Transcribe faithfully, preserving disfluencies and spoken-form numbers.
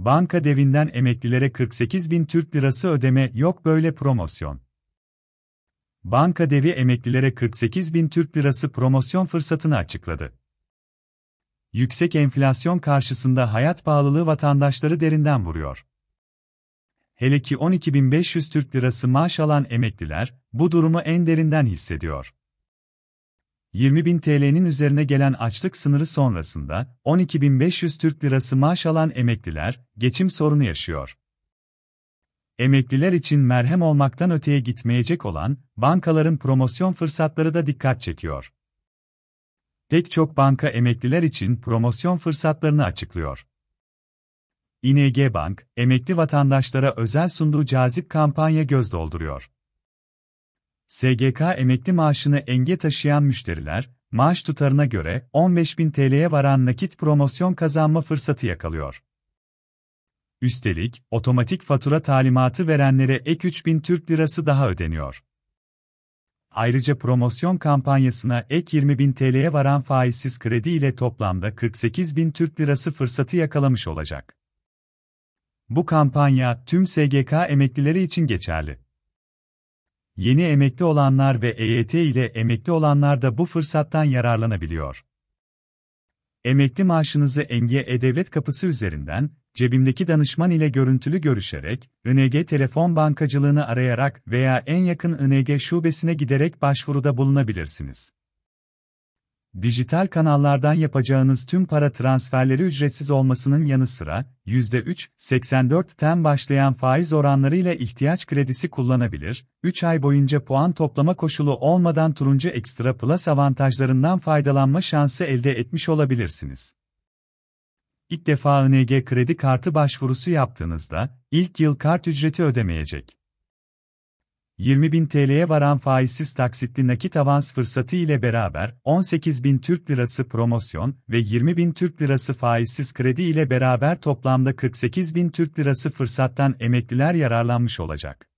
Banka Devi'nden emeklilere kırk sekiz bin Türk Lirası ödeme, yok böyle promosyon. Banka Devi emeklilere kırk sekiz bin Türk Lirası promosyon fırsatını açıkladı. Yüksek enflasyon karşısında hayat pahalılığı vatandaşları derinden vuruyor. Hele ki on iki bin beş yüz Türk Lirası maaş alan emekliler, bu durumu en derinden hissediyor. yirmi bin T L'nin üzerine gelen açlık sınırı sonrasında, on iki bin beş yüz Türk Lirası maaş alan emekliler, geçim sorunu yaşıyor. Emekliler için merhem olmaktan öteye gitmeyecek olan, bankaların promosyon fırsatları da dikkat çekiyor. Pek çok banka emekliler için promosyon fırsatlarını açıklıyor. İ N G Bank, emekli vatandaşlara özel sunduğu cazip kampanya göz dolduruyor. S G K emekli maaşını enge taşıyan müşteriler, maaş tutarına göre on beş bin T L'ye varan nakit promosyon kazanma fırsatı yakalıyor. Üstelik, otomatik fatura talimatı verenlere ek üç bin Türk Lirası daha ödeniyor. Ayrıca promosyon kampanyasına ek yirmi bin T L'ye varan faizsiz kredi ile toplamda kırk sekiz bin Türk Lirası fırsatı yakalamış olacak. Bu kampanya tüm S G K emeklileri için geçerli. Yeni emekli olanlar ve E Y T ile emekli olanlar da bu fırsattan yararlanabiliyor. Emekli maaşınızı Enge E-Devlet kapısı üzerinden, cebimdeki danışman ile görüntülü görüşerek, I N G telefon bankacılığını arayarak veya en yakın I N G şubesine giderek başvuruda bulunabilirsiniz. Dijital kanallardan yapacağınız tüm para transferleri ücretsiz olmasının yanı sıra, yüzde üç virgül seksen dörtten başlayan faiz oranlarıyla ihtiyaç kredisi kullanabilir, üç ay boyunca puan toplama koşulu olmadan Turuncu Ekstra Plus avantajlarından faydalanma şansı elde etmiş olabilirsiniz. İlk defa I N G kredi kartı başvurusu yaptığınızda, ilk yıl kart ücreti ödemeyecek. yirmi bin T L'ye varan faizsiz taksitli nakit avans fırsatı ile beraber on sekiz bin Türk Lirası promosyon ve yirmi bin Türk Lirası faizsiz kredi ile beraber toplamda kırk sekiz bin Türk Lirası fırsattan emekliler yararlanmış olacak.